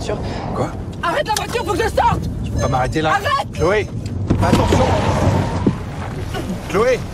Sûr. Quoi? Arrête la voiture, faut que je sorte! Tu peux pas m'arrêter là? Arrête! Chloé! Fais attention! Chloé!